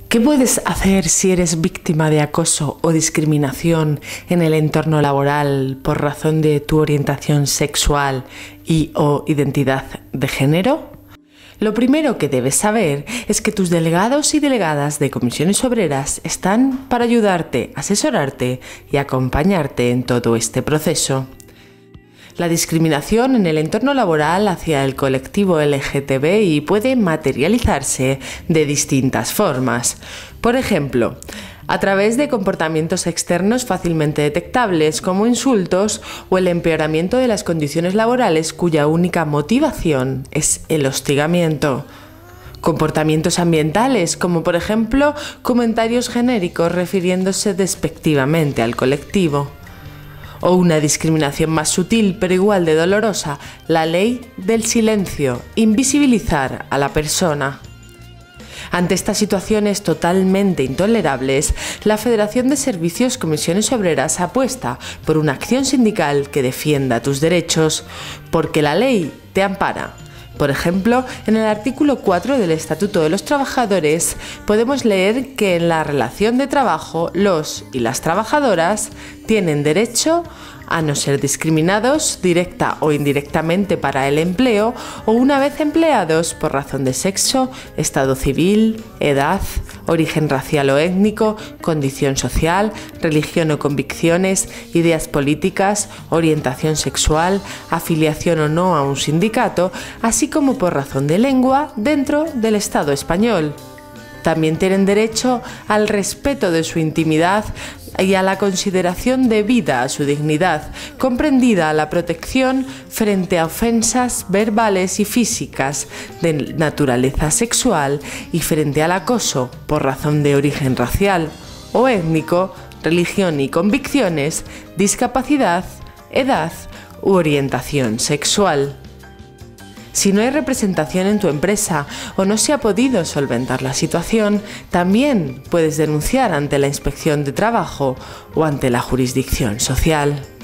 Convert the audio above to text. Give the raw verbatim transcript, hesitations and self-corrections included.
¿Qué puedes hacer si eres víctima de acoso o discriminación en el entorno laboral por razón de tu orientación sexual y o identidad de género? Lo primero que debes saber es que tus delegados y delegadas de comisiones obreras están para ayudarte, asesorarte y acompañarte en todo este proceso. La discriminación en el entorno laboral hacia el colectivo L G T B I puede materializarse de distintas formas. Por ejemplo, a través de comportamientos externos fácilmente detectables como insultos o el empeoramiento de las condiciones laborales cuya única motivación es el hostigamiento. Comportamientos ambientales como por ejemplo comentarios genéricos refiriéndose despectivamente al colectivo. O una discriminación más sutil pero igual de dolorosa, la ley del silencio, invisibilizar a la persona. Ante estas situaciones totalmente intolerables, la Federación de Servicios Comisiones Obreras apuesta por una acción sindical que defienda tus derechos, porque la ley te ampara. Por ejemplo, en el artículo cuatro del Estatuto de los Trabajadores podemos leer que en la relación de trabajo los y las trabajadoras tienen derecho a no ser discriminados directa o indirectamente para el empleo o una vez empleados por razón de sexo, estado civil, edad, origen racial o étnico, condición social, religión o convicciones, ideas políticas, orientación sexual, afiliación o no a un sindicato, así como por razón de lengua dentro del Estado español. También tienen derecho al respeto de su intimidad y a la consideración debida a su dignidad, comprendida la protección frente a ofensas verbales y físicas de naturaleza sexual y frente al acoso por razón de origen racial o étnico, religión y convicciones, discapacidad, edad u orientación sexual. Si no hay representación en tu empresa o no se ha podido solventar la situación, también puedes denunciar ante la Inspección de Trabajo o ante la jurisdicción social.